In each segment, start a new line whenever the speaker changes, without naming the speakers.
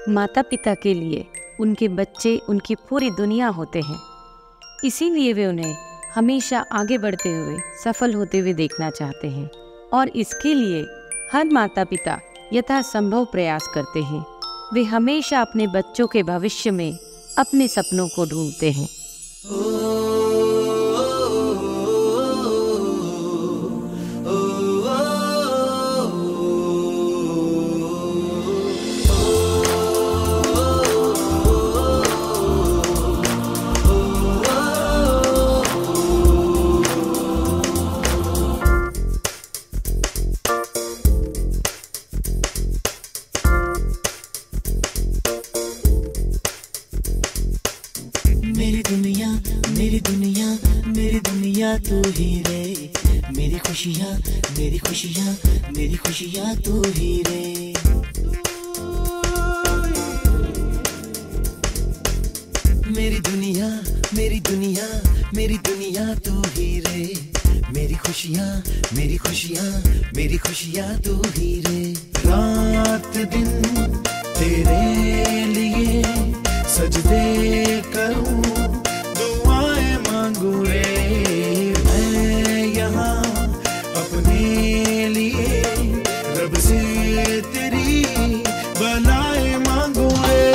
माता पिता के लिए उनके बच्चे उनकी पूरी दुनिया होते हैं, इसीलिए वे उन्हें हमेशा आगे बढ़ते हुए सफल होते हुए देखना चाहते हैं और इसके लिए हर माता पिता यथासंभव प्रयास करते हैं। वे हमेशा अपने बच्चों के भविष्य में अपने सपनों को ढूंढते हैं।
तू ही रे, मेरी खुशियाँ मेरी खुशियाँ मेरी खुशियाँ तू ही रे। मेरी दुनिया मेरी दुनिया मेरी दुनिया तू ही रे, मेरी खुशियाँ मेरी खुशियाँ मेरी खुशियाँ तू ही रे। रात दिन तेरे लिए सजदे करूँ, दुआएं मांगू रे। अपने लिए रब से तेरी बनाए मांगू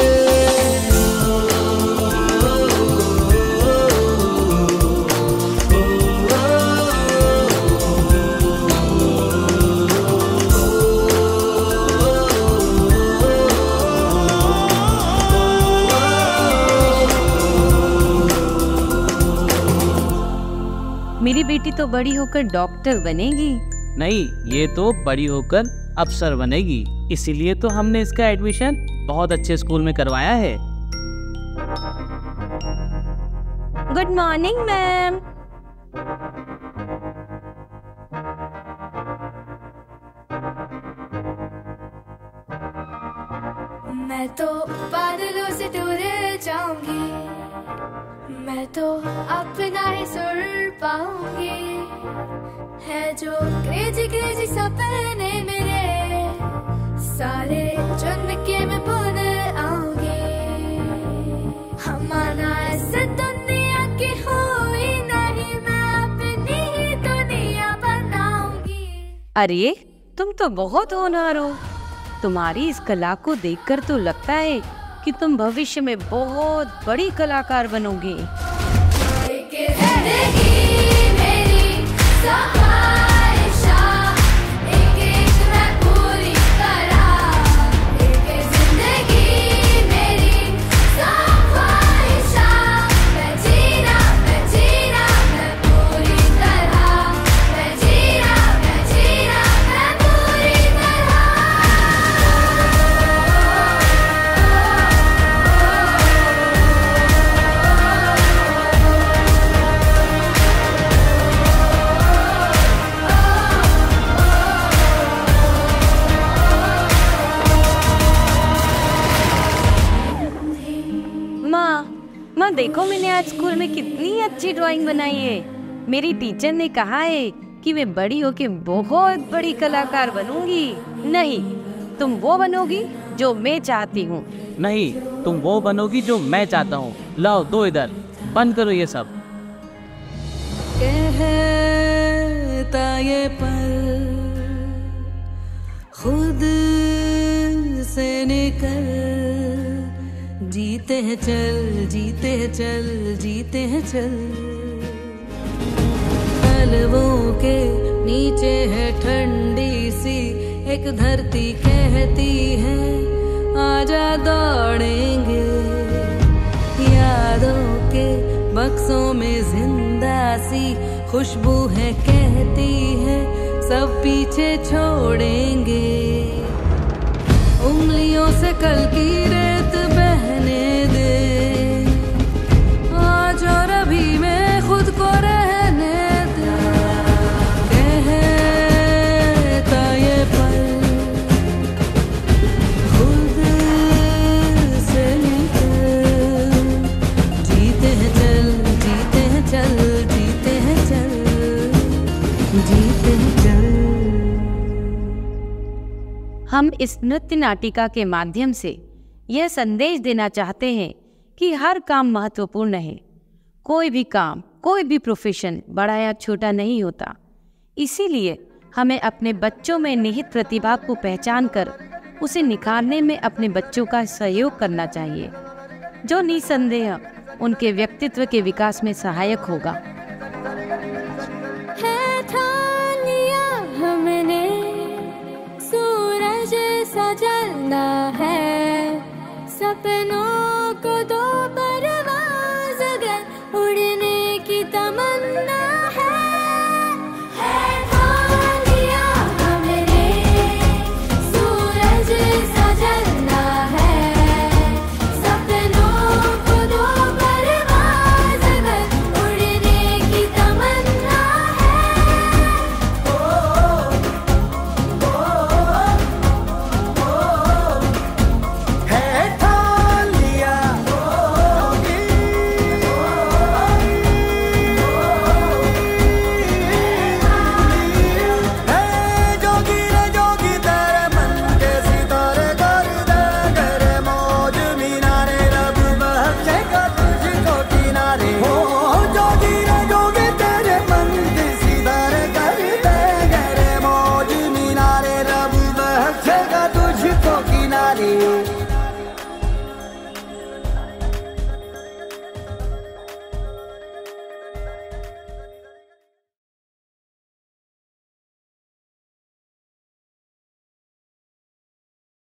मेरी बेटी तो बड़ी होकर डॉक्टर बनेगी।
नहीं, ये तो बड़ी होकर अफसर बनेगी, इसीलिए तो हमने इसका एडमिशन बहुत अच्छे स्कूल में करवाया है।
Good morning ma'am.
मैं तो बादलों से दूर जाऊंगी, मैं तो अपना ही सुर पाऊंगी। है जो क्रेजी क्रेजी सपने मेरे, सारे चुन के मैं भूल आऊंगी। हमारा ऐसे दुनिया की हुई नहीं, मैं अपनी ही दुनिया बनाऊंगी।
अरे तुम तो बहुत होनहार हो। तुम्हारी इस कला को देखकर तो लगता है कि तुम भविष्य में बहुत बड़ी कलाकार बनोगे। माँ देखो, मैंने आज स्कूल में कितनी अच्छी ड्राइंग बनाई है। मेरी टीचर ने कहा है कि मैं बड़ी होके बहुत बड़ी कलाकार बनूंगी। नहीं, तुम वो बनोगी जो मैं चाहती हूँ।
नहीं, तुम वो बनोगी जो मैं चाहता हूँ। लाओ दो इधर, बंद करो ये सब।
कहता ये पल खुद से निकल, जीते हैं चल जीते हैं चल जीते हैं चल। पलवों के नीचे है ठंडी सी एक धरती, कहती है आजा दौड़ेंगे। यादों के बक्सों में जिंदा सी खुशबू है, कहती है सब पीछे छोड़ेंगे। उंगलियों से कल की रेत बहने दे, आज और अभी में खुद को रहने दे। कहता ये पल खुद से निकल, जीते हैं चल जीते हैं चल जीते हैं चल जीते हैं चल।
हम इस नृत्य नाटिका के माध्यम से यह संदेश देना चाहते हैं कि हर काम महत्वपूर्ण है। कोई भी काम, कोई भी प्रोफेशन बड़ा या छोटा नहीं होता। इसीलिए हमें अपने बच्चों में निहित प्रतिभा को पहचान कर उसे निखारने में अपने बच्चों का सहयोग करना चाहिए, जो निसंदेह उनके व्यक्तित्व के विकास में सहायक होगा।
है ठान लिया हमने, सूरज सा जलना है, सपनों